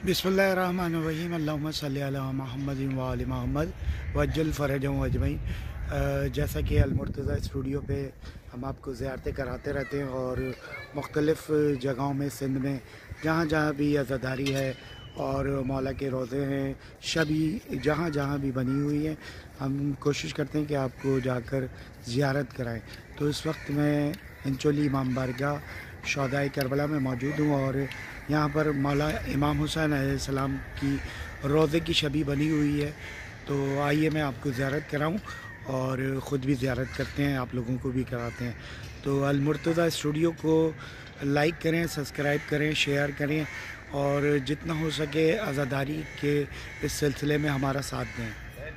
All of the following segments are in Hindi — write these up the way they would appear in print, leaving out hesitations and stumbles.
बिस्मिल्लाहिर्रहमानिर्रहीम अल्लाहुम्मा सल्ली अला मुहम्मदिन व आलि मोहम्मद वज्जल फ़रजहुम अजमईन। जैसा कि अल-मुर्तज़ा स्टूडियो पे हम आपको ज़ियारतें कराते रहते हैं और मुख्तलिफ़ जगहों में सिंध में जहाँ जहाँ भी अज़ादारी है और मौला के रोज़े हैं, शबी जहाँ जहाँ भी बनी हुई हैं, हम कोशिश करते हैं कि आपको जाकर ज़ियारत कराएं। तो इस वक्त मैं हिंचोली इमाम बारगाह शहदाए करबला में मौजूद हूँ और यहाँ पर मौला इमाम हुसैन अलैहिस्सलाम की रोज़े की शबी बनी हुई है। तो आइए मैं आपको ज़ियारत कराऊँ और ख़ुद भी ज़ियारत करते हैं, आप लोगों को भी कराते हैं। तो अल-मुर्तज़ा स्टूडियो को लाइक करें, सब्सक्राइब करें, शेयर करें और जितना हो सके आज़ादारी के इस सिलसिले में हमारा साथ दें।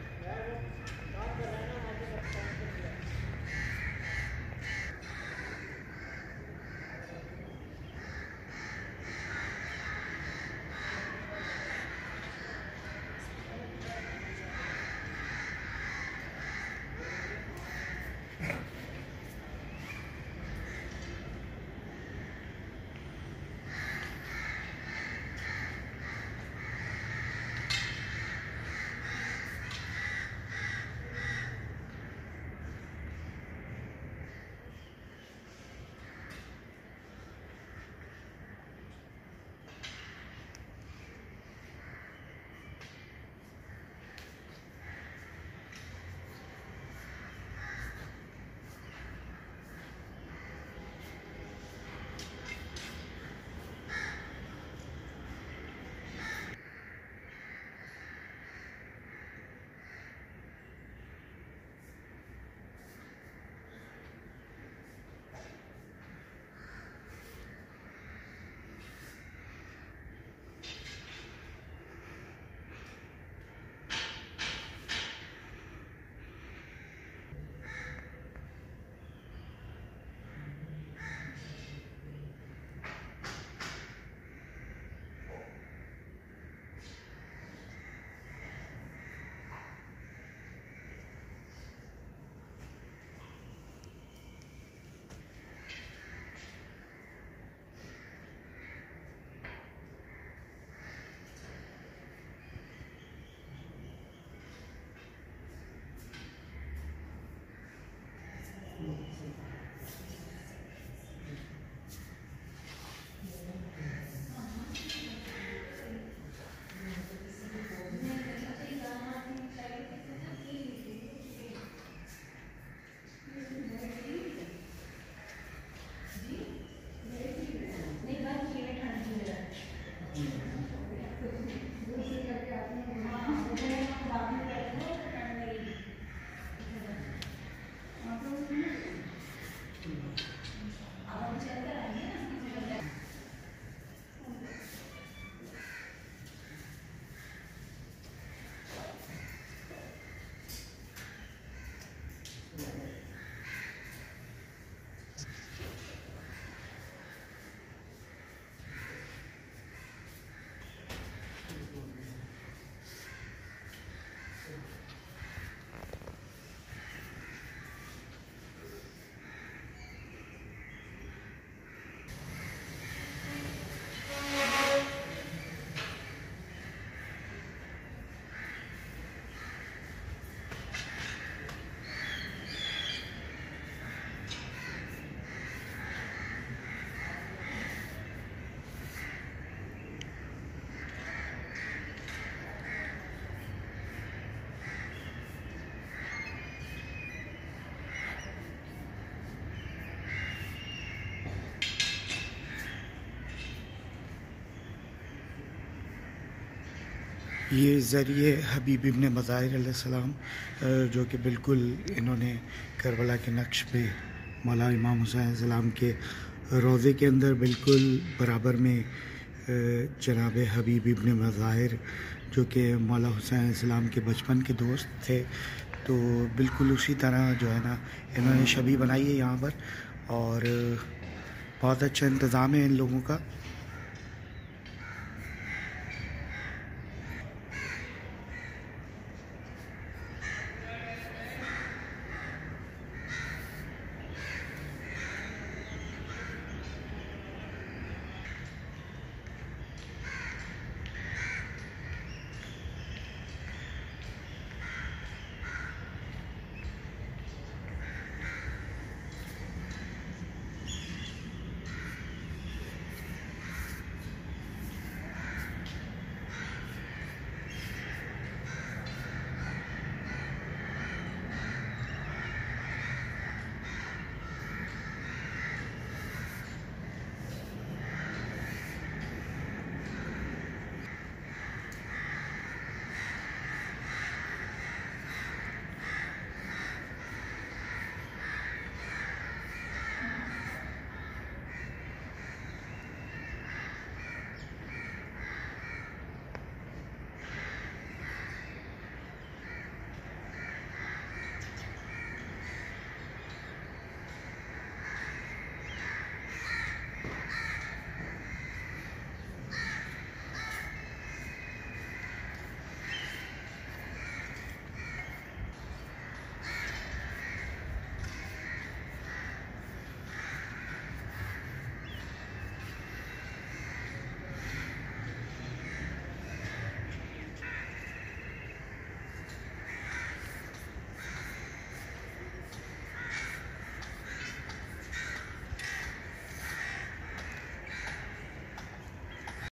ये ज़रिए हबीब इब्न मज़ाहिर अलैहिस्सलाम जो कि बिल्कुल इन्होंने करबला के नक्श पे मौला इमाम हुसैन अलैहिस्सलाम के रोज़े के अंदर बिल्कुल बराबर में जनाब हबीब इब्न मज़ाहिर जो कि मौला हुसैन अलैहिस्सलाम के बचपन के दोस्त थे, तो बिल्कुल उसी तरह जो है ना इन्होंने शबी बनाई है यहाँ पर और बहुत अच्छा इंतज़ाम है इन लोगों का।